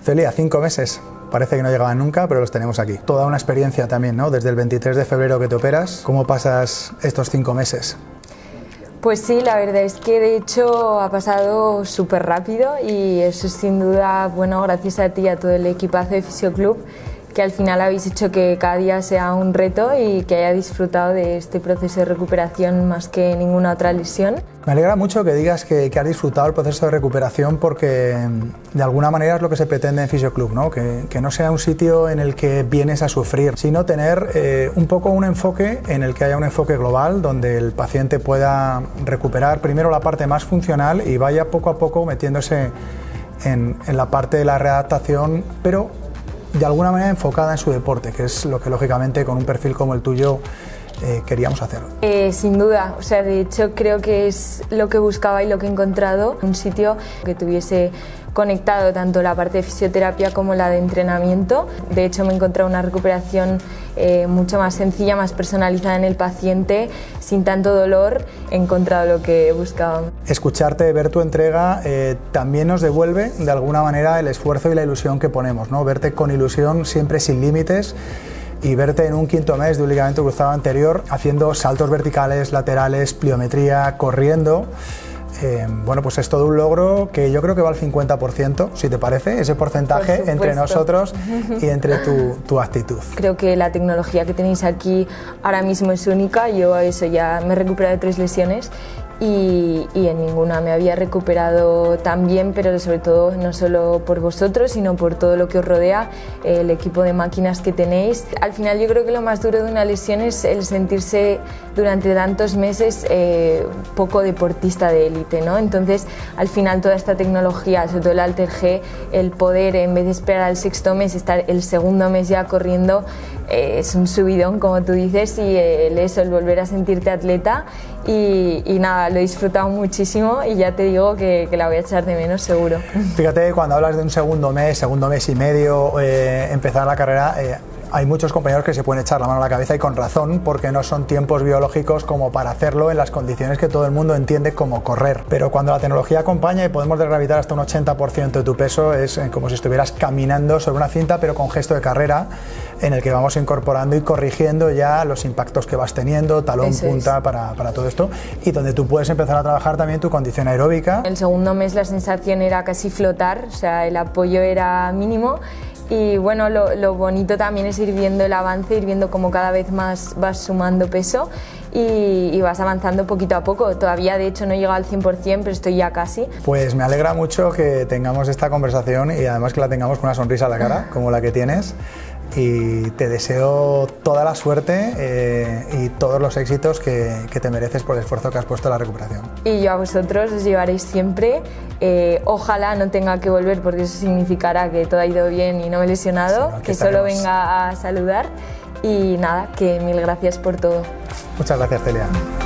Celia, 5 meses. Parece que no llegaban nunca, pero los tenemos aquí. Toda una experiencia también, ¿no? Desde el 23 de febrero que te operas, ¿cómo pasas estos 5 meses? Pues sí, la verdad es que de hecho ha pasado súper rápido y eso es sin duda, bueno, gracias a ti y a todo el equipazo de Fisioclub, que al final habéis hecho que cada día sea un reto y que haya disfrutado de este proceso de recuperación más que ninguna otra lesión. Me alegra mucho que digas que has disfrutado el proceso de recuperación porque de alguna manera es lo que se pretende en Fisioclub, ¿no? Que no sea un sitio en el que vienes a sufrir, sino tener un poco un enfoque en el que haya un enfoque global donde el paciente pueda recuperar primero la parte más funcional y vaya poco a poco metiéndose en la parte de la readaptación, pero de alguna manera enfocada en su deporte, que es lo que lógicamente con un perfil como el tuyo queríamos hacer. Sin duda, o sea, de hecho creo que es lo que buscaba y lo que he encontrado, un sitio que tuviese conectado tanto la parte de fisioterapia como la de entrenamiento. De hecho me he encontrado una recuperación mucho más sencilla, más personalizada en el paciente, sin tanto dolor. He encontrado lo que buscaba. Escucharte, ver tu entrega también nos devuelve de alguna manera el esfuerzo y la ilusión que ponemos, ¿no? Verte con ilusión, siempre sin límites, y verte en un 5.º mes de un ligamento cruzado anterior haciendo saltos verticales, laterales, pliometría, corriendo. Bueno, pues es todo un logro que yo creo que va al 50%, si te parece, ese porcentaje entre nosotros y entre tu actitud. Creo que la tecnología que tenéis aquí ahora mismo es única. Yo a eso ya me he recuperado de 3 lesiones y en ninguna me había recuperado tan bien, pero sobre todo no solo por vosotros, sino por todo lo que os rodea, el equipo de máquinas que tenéis. Al final yo creo que lo más duro de una lesión es el sentirse durante tantos meses poco deportista de élite, ¿no? Entonces al final toda esta tecnología, sobre todo el Alter G, el poder en vez de esperar al 6.º mes, estar el 2.º mes ya corriendo, es un subidón, como tú dices, y el volver a sentirte atleta y nada, lo he disfrutado muchísimo y ya te digo que la voy a echar de menos seguro. Fíjate, cuando hablas de un segundo mes y medio, empezar la carrera, hay muchos compañeros que se pueden echar la mano a la cabeza y con razón, porque no son tiempos biológicos como para hacerlo en las condiciones que todo el mundo entiende como correr. Pero cuando la tecnología acompaña y podemos desgravitar hasta un 80% de tu peso, es como si estuvieras caminando sobre una cinta pero con gesto de carrera, en el que vamos incorporando y corrigiendo ya los impactos que vas teniendo, talón, eso punta, para todo esto, y donde tú puedes empezar a trabajar también tu condición aeróbica. El 2.º mes la sensación era casi flotar, o sea, el apoyo era mínimo. Y bueno, lo bonito también es ir viendo el avance, ir viendo cómo cada vez más vas sumando peso y vas avanzando poquito a poco. Todavía de hecho no he llegado al 100%, pero estoy ya casi. Pues me alegra mucho que tengamos esta conversación y además que la tengamos con una sonrisa a la cara, como la que tienes. Y te deseo toda la suerte y todos los éxitos que te mereces por el esfuerzo que has puesto en la recuperación. Y yo a vosotros os llevaréis siempre. Ojalá no tenga que volver, porque eso significará que todo ha ido bien y no me he lesionado, sí, que solo venga a saludar. Y nada, que mil gracias por todo. Muchas gracias, Celia.